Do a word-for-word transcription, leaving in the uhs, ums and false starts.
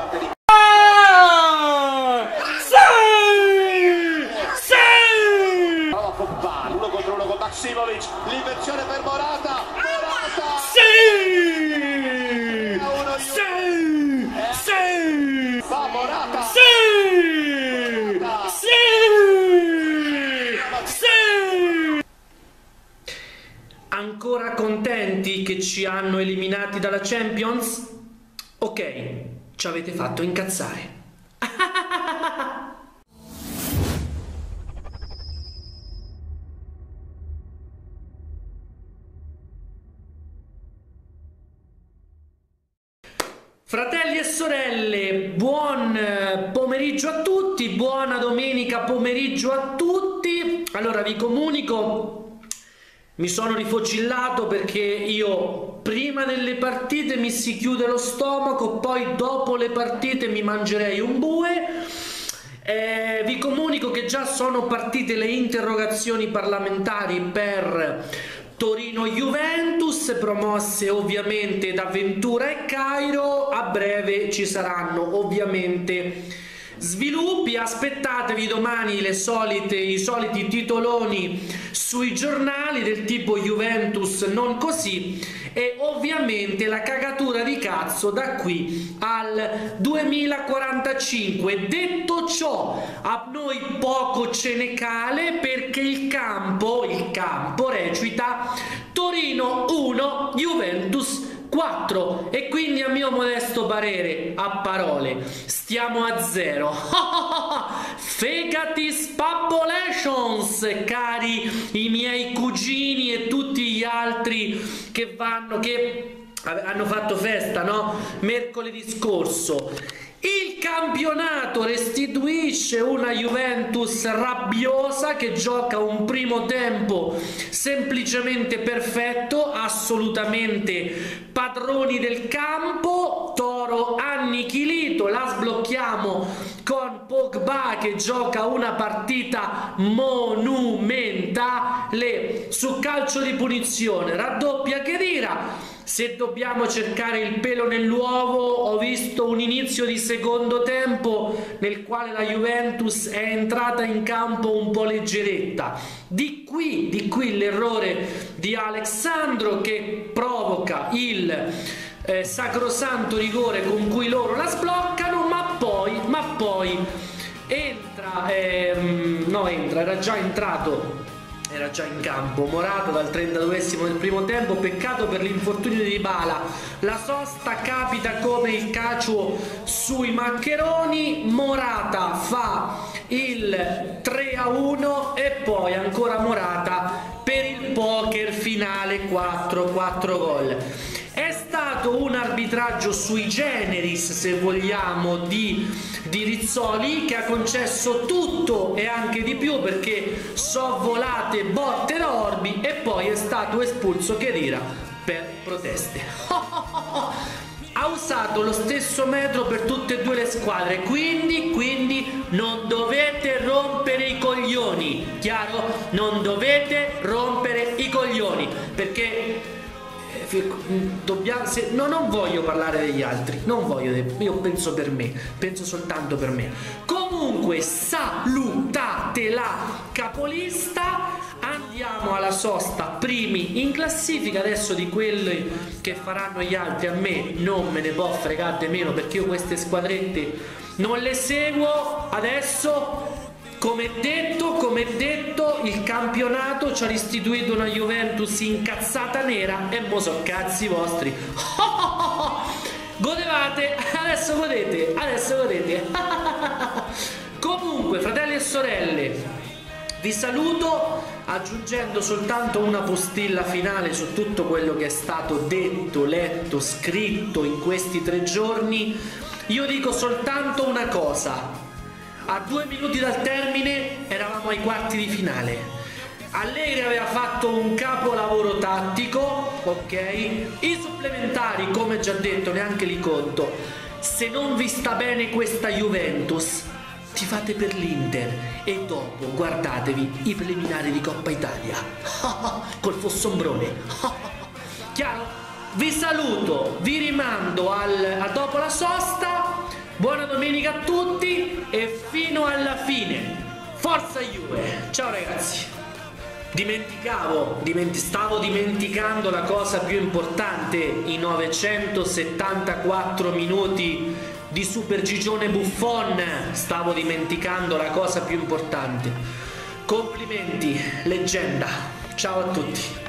parte di Ah! Sì! Sì! prova Pogba, uno contro uno con Maksimovic, l'inversione per Morata, Morata! Sì! uno Sì! Sì! Va Morata! Sì! Sì! Sì! Ancora contenti che ci hanno eliminati dalla Champions? Ok, ci avete fatto incazzare. Fratelli e sorelle, buon pomeriggio a tutti, buona domenica pomeriggio a tutti. Allora vi comunico, mi sono rifocillato perché io prima delle partite mi si chiude lo stomaco, poi dopo le partite mi mangerei un bue. Eh, vi comunico che già sono partite le interrogazioni parlamentari per Torino-Juventus, promosse ovviamente da Ventura e Cairo. A breve ci saranno ovviamente sviluppi, aspettatevi domani le solite, i soliti titoloni sui giornali del tipo Juventus non così, e ovviamente la cagatura di cazzo da qui al duemilaquarantacinque. Detto ciò, a noi poco ce ne cale perché il campo, il campo recita Torino uno, Juventus quattro, e quindi a mio modesto parere, a parole, stiamo a zero. Fegati spapolations, cari i miei cugini e tutti gli altri che vanno, che hanno fatto festa, no? Mercoledì scorso. Il campionato restituisce una Juventus rabbiosa che gioca un primo tempo semplicemente perfetto, assolutamente padroni del campo. Toro annichilito, la sblocchiamo con Pogba che gioca una partita monumentale su calcio di punizione, raddoppia Khedira. Se dobbiamo cercare il pelo nell'uovo, ho visto un inizio di secondo tempo nel quale la Juventus è entrata in campo un po' leggeretta. Di qui, di qui l'errore di Alexandro che provoca il eh, sacrosanto rigore con cui loro la sbloccano, ma poi, ma poi entra, ehm, no entra, era già entrato. Era già in campo Morata dal trentaduesimo del primo tempo. Peccato per l'infortunio di Dybala, la sosta capita come il cacio sui maccheroni. Morata fa il tre a uno e poi ancora Morata per il poker finale, quattro gol. È stato un arbitraggio sui generis, se vogliamo, di, di Rizzoli, che ha concesso tutto e anche di più, perché so volate botte da Orbi, e poi è stato espulso Khedira per proteste. Ha usato lo stesso metro per tutte e due le squadre, quindi, quindi non dovete rompere i coglioni, chiaro? Non dovete rompere i coglioni, perché dobbiamo, se, no, non voglio parlare degli altri, non voglio, io penso per me, penso soltanto per me. Comunque salutate la capolista, andiamo alla sosta, primi in classifica. Adesso di quelli che faranno gli altri a me non me ne può fregare meno, perché io queste squadrette non le seguo. Adesso, come detto, come detto, il campionato ci ha restituito una Juventus incazzata nera e mo so cazzi vostri. Godevate, adesso godete, adesso godete. Comunque, fratelli e sorelle, vi saluto aggiungendo soltanto una postilla finale su tutto quello che è stato detto, letto, scritto in questi tre giorni. Io dico soltanto una cosa: a due minuti dal termine eravamo ai quarti di finale. Allegri aveva fatto un capolavoro tattico, ok? I supplementari, come già detto, neanche li conto. Se non vi sta bene questa Juventus, tifate per l'Inter e dopo guardatevi i preliminari di Coppa Italia col Fossombrone. Chiaro? Vi saluto, vi rimando al, a dopo la sosta. Buona domenica a tutti e fino alla fine. Forza Juve! Ciao ragazzi! Dimenticavo, dimenti- stavo dimenticando la cosa più importante, i novecentosettantaquattro minuti di Super Gigione Buffon, stavo dimenticando la cosa più importante. Complimenti, leggenda. Ciao a tutti.